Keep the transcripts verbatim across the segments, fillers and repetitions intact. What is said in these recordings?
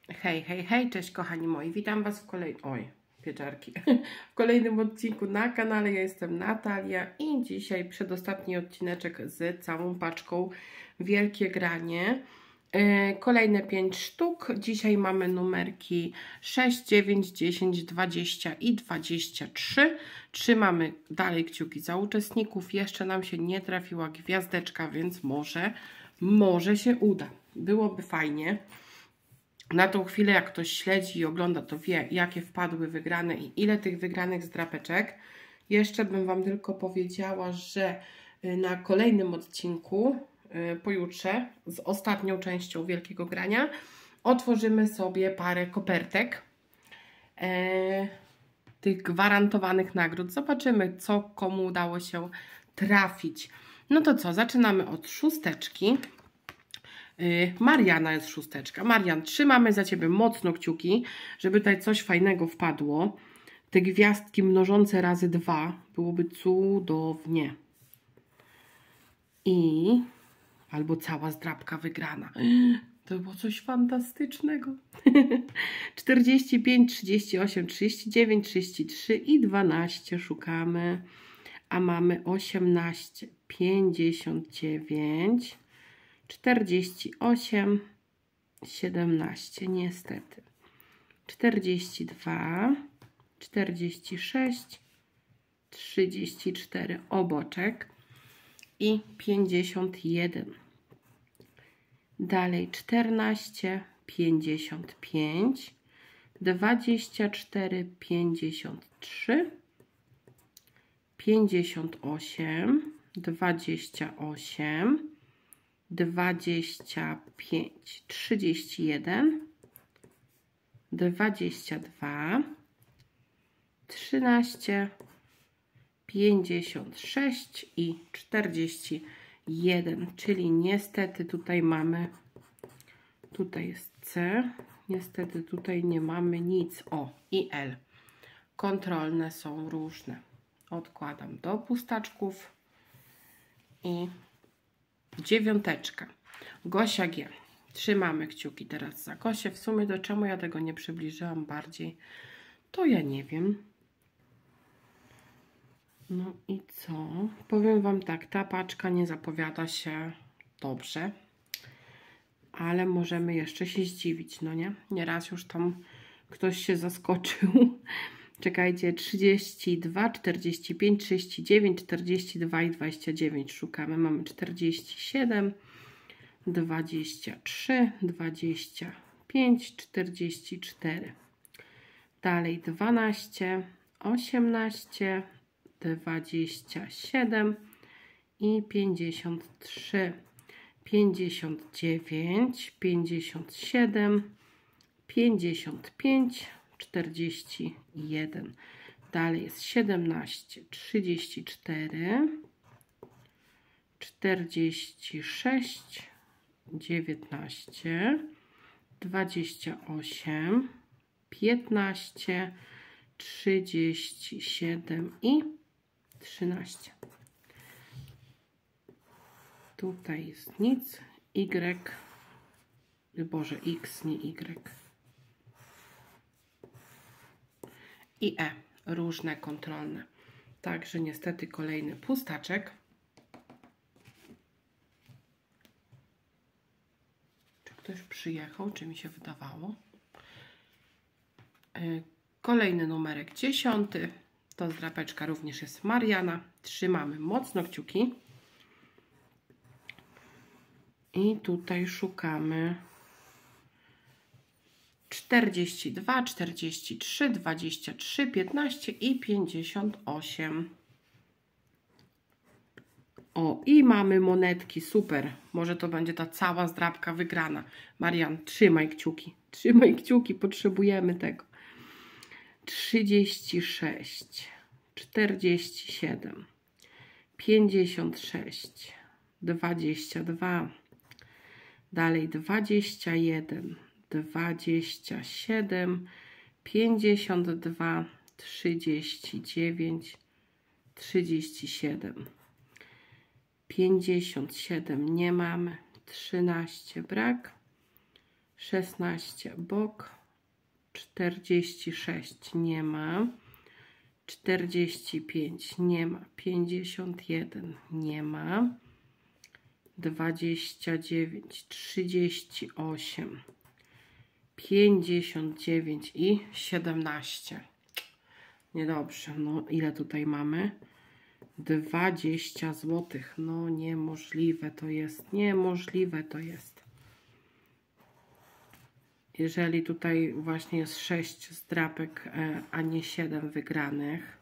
Hej, hej, hej, cześć kochani moi, witam Was w kolejnym, oj, pieczarki, w kolejnym odcinku na kanale. Ja jestem Natalia i dzisiaj przedostatni odcineczek z całą paczką Wielkie Granie. Yy, kolejne pięć sztuk. Dzisiaj mamy numerki sześć, dziewięć, dziesięć, dwadzieścia i dwadzieścia trzy. Trzymamy dalej kciuki za uczestników. Jeszcze nam się nie trafiła gwiazdeczka, więc może, może się uda. Byłoby fajnie. Na tą chwilę, jak ktoś śledzi i ogląda, to wie, jakie wpadły wygrane i ile tych wygranych z drapeczek. Jeszcze bym Wam tylko powiedziała, że na kolejnym odcinku, pojutrze, z ostatnią częścią Wielkiego Grania, otworzymy sobie parę kopertek e, tych gwarantowanych nagród. Zobaczymy, co komu udało się trafić. No to co, zaczynamy od szósteczki. Mariana jest szósteczka. Marian, trzymamy za Ciebie mocno kciuki, żeby tutaj coś fajnego wpadło. Te gwiazdki mnożące razy dwa. Byłoby cudownie. I albo cała zdrabka wygrana. To było coś fantastycznego. czterdzieści pięć, trzydzieści osiem, trzydzieści dziewięć, trzydzieści trzy i dwanaście szukamy. A mamy osiemnaście, pięćdziesiąt dziewięć, czterdzieści osiem, siedemnaście, niestety. czterdzieści dwa, czterdzieści sześć, trzydzieści cztery, oboczek i pięćdziesiąt jeden. Dalej czternaście, pięćdziesiąt pięć, dwadzieścia cztery, pięćdziesiąt trzy, pięćdziesiąt osiem, dwadzieścia osiem, dwadzieścia pięć, trzydzieści jeden, dwadzieścia dwa, trzynaście, pięćdziesiąt sześć i czterdzieści jeden, czyli niestety tutaj mamy, tutaj jest C, niestety tutaj nie mamy nic. O, i L. Kontrolne są różne. Odkładam do pustaczków i dziewiąteczka. Gosia G. Trzymamy kciuki teraz za Gosię. W sumie do czemu ja tego nie przybliżyłam bardziej, to ja nie wiem. No i co? Powiem Wam tak, ta paczka nie zapowiada się dobrze, ale możemy jeszcze się zdziwić, no nie? Nieraz już tam ktoś się zaskoczył. Czekajcie, trzydzieści dwa, czterdzieści pięć, trzydzieści dziewięć, czterdzieści dwa i dwadzieścia dziewięć szukamy. Mamy czterdzieści siedem, dwadzieścia trzy, dwadzieścia pięć, czterdzieści cztery. Dalej dwanaście, osiemnaście, dwadzieścia siedem i pięćdziesiąt trzy. pięćdziesiąt dziewięć, pięćdziesiąt siedem, pięćdziesiąt pięć, czterdzieści jeden. Dalej jest siedemnaście, trzydzieści cztery, czterdzieści sześć, dziewiętnaście, dwadzieścia osiem, piętnaście, trzydzieści siedem i trzynaście. Tutaj jest nic. Y, Boże, X, nie Y. I E, różne kontrolne. Także niestety kolejny pustaczek. Czy ktoś przyjechał, czy mi się wydawało? Kolejny numerek dziesiąty. To zdrapeczka również jest Mariana. Trzymamy mocno kciuki. I tutaj szukamy czterdzieści dwa, czterdzieści trzy, dwadzieścia trzy, piętnaście i pięćdziesiąt osiem. O, i mamy monetki, super. Może to będzie ta cała zdrabka wygrana. Marian, trzymaj kciuki. Trzymaj kciuki, potrzebujemy tego. trzydzieści sześć, czterdzieści siedem, pięćdziesiąt sześć, dwadzieścia dwa. Dalej dwadzieścia jeden, dwadzieścia siedem, pięćdziesiąt dwa, trzydzieści dziewięć, trzydzieści siedem. pięćdziesiąt siedem nie mamy, trzynaście brak, szesnaście bok, czterdzieści sześć nie ma, czterdzieści pięć nie ma, pięćdziesiąt jeden nie ma, dwadzieścia dziewięć, trzydzieści osiem, pięćdziesiąt dziewięć i siedemnaście. Niedobrze, no ile tutaj mamy? dwadzieścia złotych. No niemożliwe to jest, niemożliwe to jest. Jeżeli tutaj właśnie jest sześć zdrapek, a nie siedem wygranych,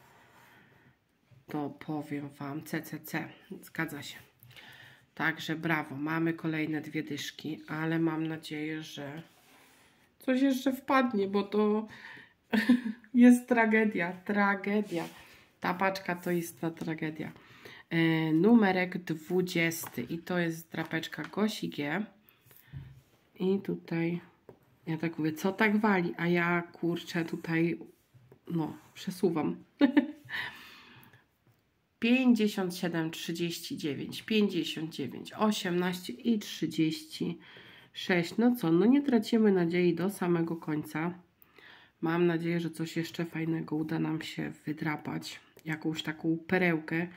to powiem Wam C C C. Zgadza się. Także brawo. Mamy kolejne dwie dyszki, ale mam nadzieję, że coś jeszcze wpadnie, bo to jest tragedia. Tragedia. Ta paczka to jest ta tragedia. E, numerek dwudziesty i to jest drapeczka Gosi G. I tutaj ja tak mówię, co tak wali? A ja kurczę tutaj no przesuwam. pięćdziesiąt siedem, trzydzieści dziewięć, pięćdziesiąt dziewięć, osiemnaście i trzydzieści sześć. No co, no nie tracimy nadziei do samego końca. Mam nadzieję, że coś jeszcze fajnego uda nam się wydrapać. Jakąś taką perełkę.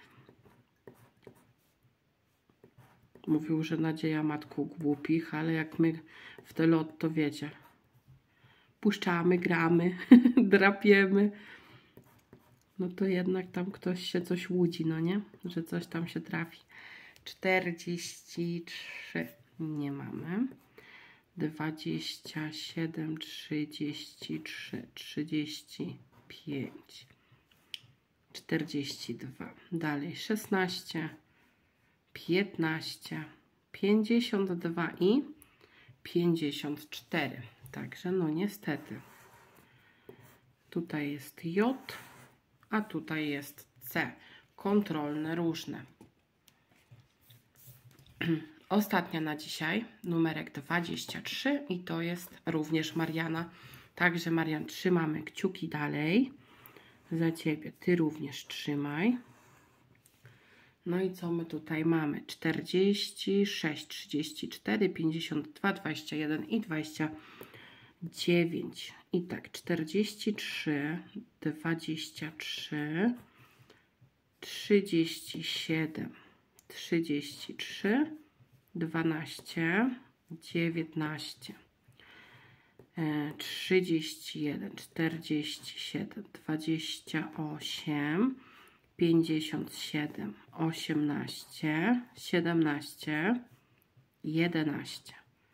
Mówił, że nadzieja matką głupich, ale jak my w te lot, to wiecie. Puszczamy, gramy, drapiemy. No to jednak tam ktoś się coś łudzi, no nie? Że coś tam się trafi. czterdzieści trzy nie mamy. dwadzieścia siedem, trzydzieści trzy, trzydzieści pięć, czterdzieści dwa. Dalej szesnaście, piętnaście, pięćdziesiąt dwa i pięćdziesiąt cztery. Także no niestety. Tutaj jest J, a tutaj jest C. Kontrolne, różne. Ostatnia na dzisiaj, numerek dwadzieścia trzy i to jest również Mariana. Także Marian, trzymamy kciuki dalej za Ciebie. Ty również trzymaj. No i co my tutaj mamy? czterdzieści sześć, trzydzieści cztery, pięćdziesiąt dwa, dwadzieścia jeden i dwadzieścia dziewięć. I tak, czterdzieści trzy, dwadzieścia trzy, trzydzieści siedem, trzydzieści trzy, dwanaście, dziewiętnaście, trzydzieści jeden, czterdzieści siedem, dwadzieścia osiem, pięćdziesiąt siedem, osiemnaście, siedemnaście, jedenaście,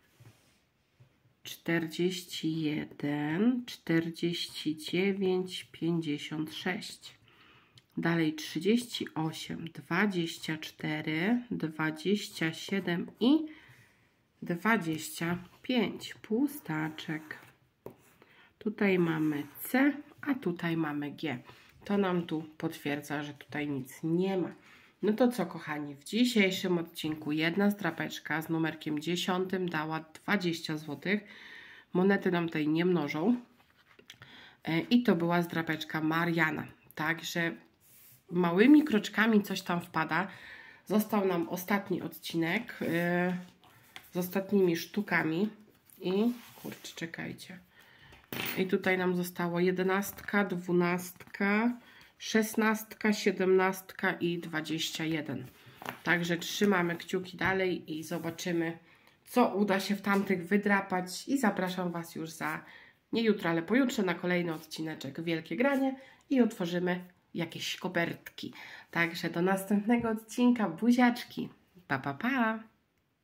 czterdzieści jeden, czterdzieści dziewięć, pięćdziesiąt sześć. Dalej trzydzieści osiem, dwadzieścia cztery, dwadzieścia siedem i dwadzieścia pięć. Pustaczek. Tutaj mamy C, a tutaj mamy G. To nam tu potwierdza, że tutaj nic nie ma. No to co, kochani, w dzisiejszym odcinku jedna zdrapeczka z numerkiem dziesiątym dała dwadzieścia złotych. Monety nam tutaj nie mnożą. I to była zdrapeczka Mariana. Także małymi kroczkami coś tam wpada. Został nam ostatni odcinek yy, z ostatnimi sztukami. I kurczę, czekajcie. I tutaj nam zostało jedenastka, dwunastka, szesnastka, siedemnastka i dwadzieścia jeden. Także trzymamy kciuki dalej i zobaczymy, co uda się w tamtych wydrapać. I zapraszam Was już za nie jutro, ale pojutrze na kolejny odcineczek Wielkie Granie i otworzymy jakieś kopertki. Także do następnego odcinka. Buziaczki. Pa, pa, pa.